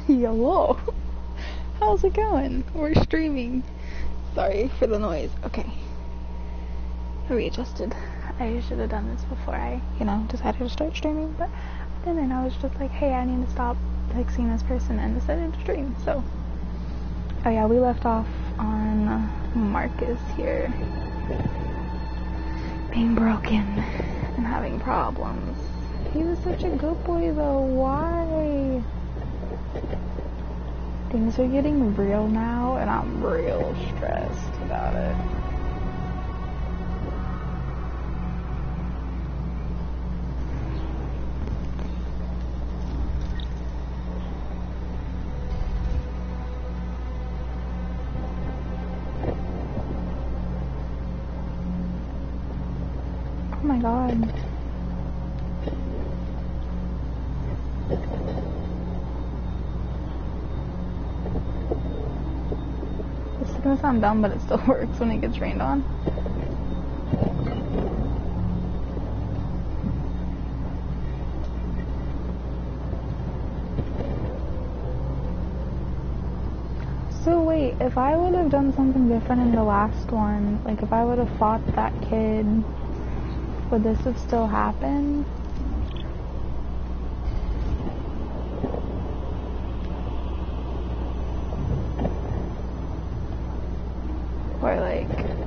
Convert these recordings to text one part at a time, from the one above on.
Hello. How's it going? We're streaming. Sorry for the noise. Okay. I readjusted. I should have done this before I, decided to start streaming, but I didn't. I was just like, hey, I need to stop texting this person and decided to stream, so. Oh yeah, we left off on Marcus here. Being broken and having problems. He was such a good boy though, why? Things are getting real now and I'm real stressed about it. Oh my god. This is gonna sound dumb, but it still works when it gets rained on. So wait, if I would have done something different in the last one, like if I would have fought that kid, would this have still happened? Or like...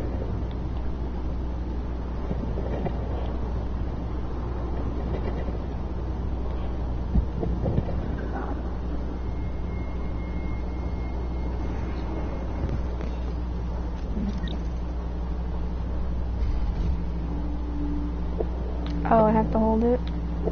Oh, I have to hold it?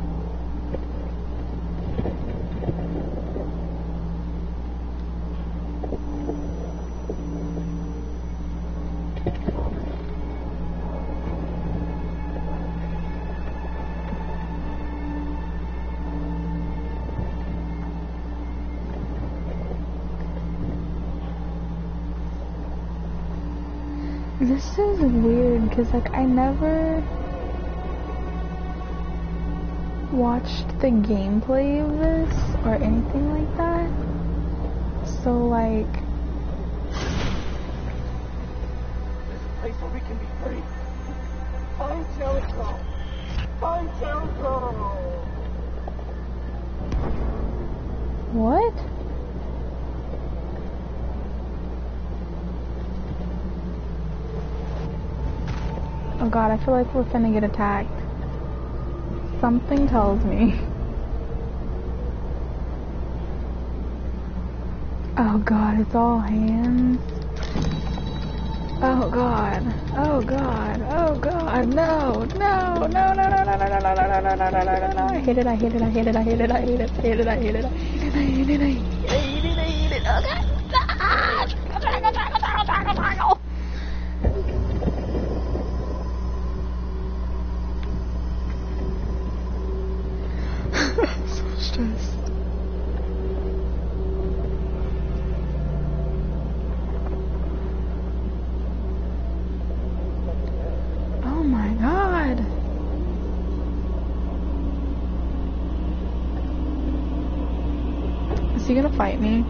This is weird, because like I never watched the gameplay of this or anything like that, so like this place where we can be free. Find Jericho. Find Jericho. what? Oh god, I feel like we're finna get attacked. Something tells me. Oh god, it's all hands. Oh god. Oh god. Oh god. No. No. No. No. No. No. No. No. No. No. No. No. No. No. No. No. I hate it. I hate it. I hate it. I hate it. I hate it. I hate it. I hate it. I hate it. I hate it. I hate it. I hate it. Oh god. So stressed. Oh my god. Is he gonna fight me?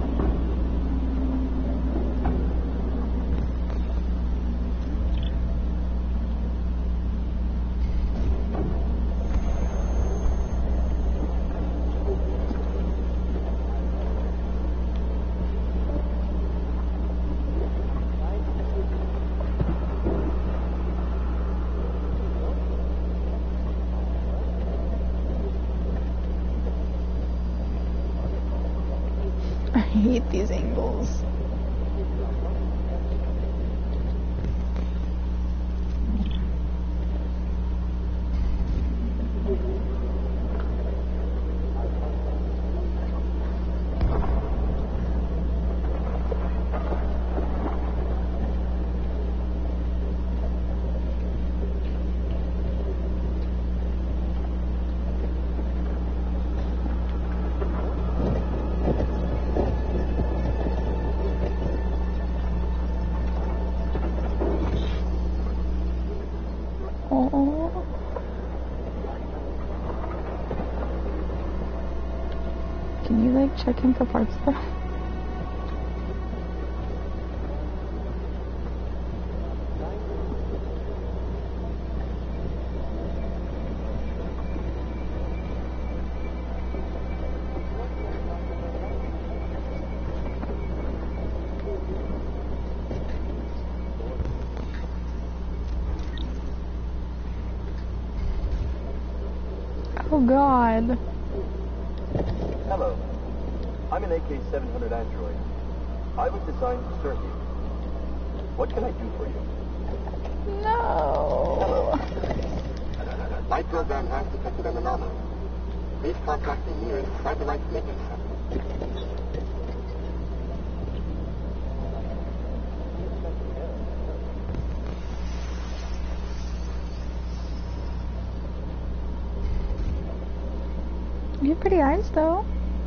I hate these angles. Can you like check in for parts though? Oh God. Hello. I'm an AK-700 android. I was designed to serve you. What can I do for you? No. Hello. My program has detected an anomaly. Please contact the nearest satellite maintenance center. You have pretty eyes though.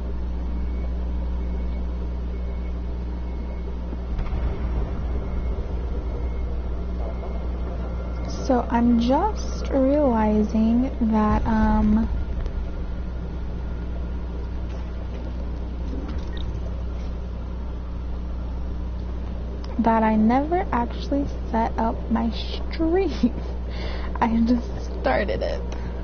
So I'm just realizing that that I never actually set up my stream. I just started it.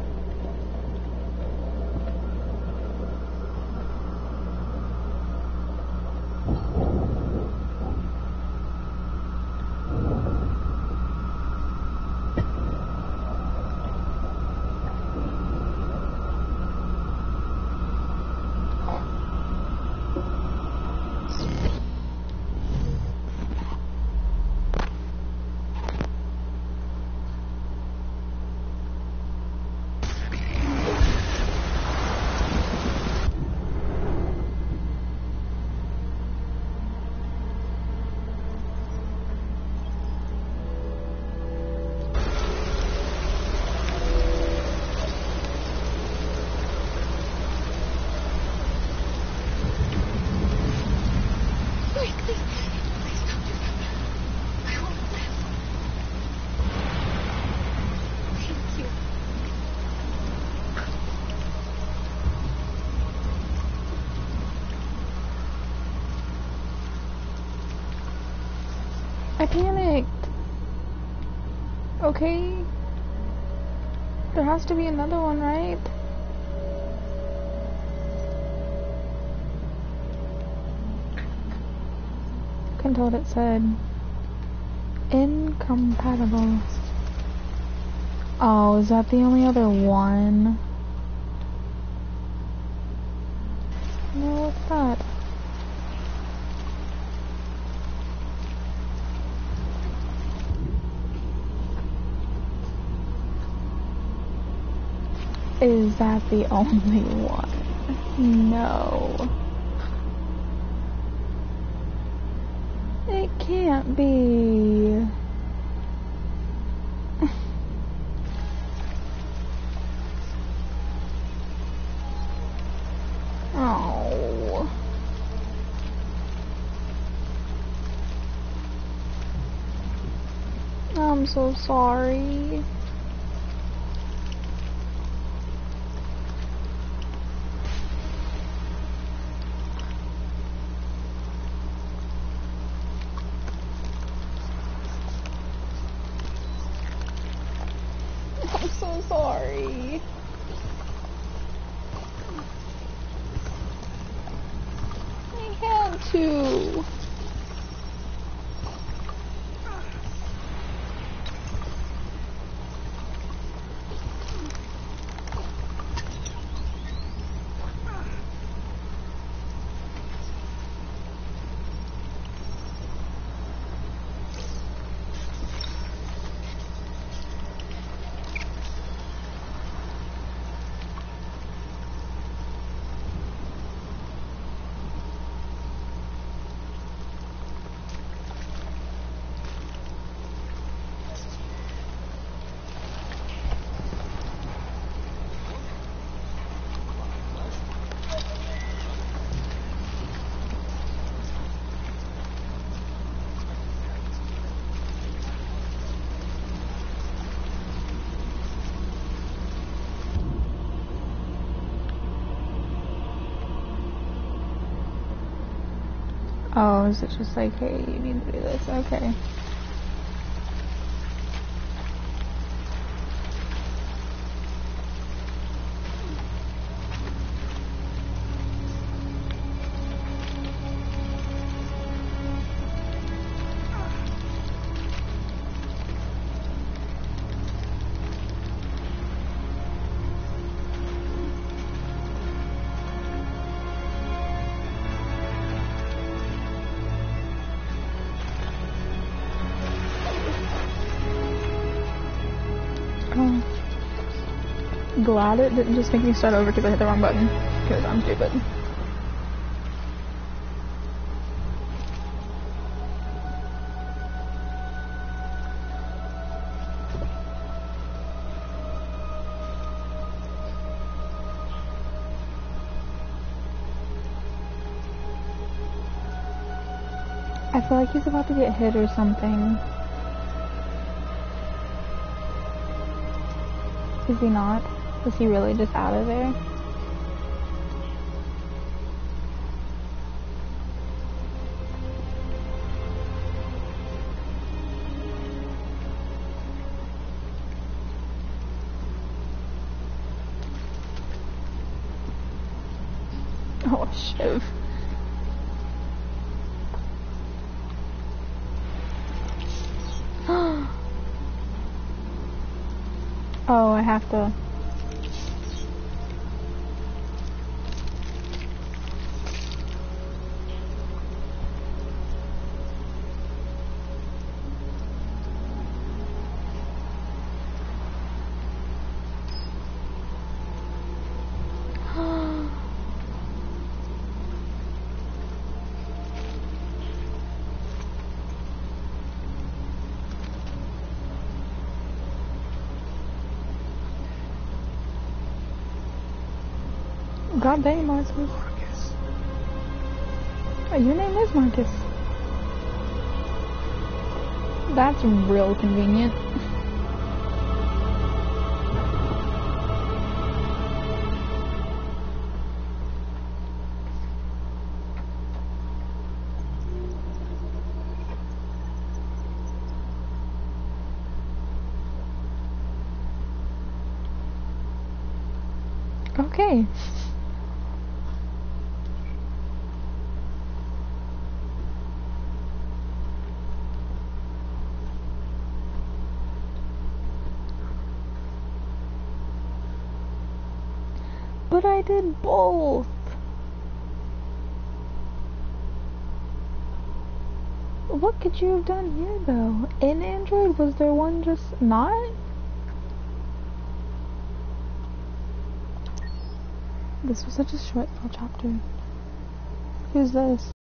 I panicked. Okay. There has to be another one, right? Couldn't tell what it said. Incompatible. Oh, is that the only other one? No, what's that? Is that the only one? No. It can't be. Oh. I'm so sorry. I'm so sorry. I had to. Oh, is it just like, hey, you need to do this? Okay. Glad it didn't just make me start over because I hit the wrong button, because I'm stupid. I feel like he's about to get hit or something. Is he not? Is he really just out of there? Oh, Shiv. Oh, I have to... God dang, Markus. Oh, your name is Markus. That's real convenient. Okay. But I did both. What could you have done here, though? In Android, was there one just not? This was such a short little chapter. Who's this?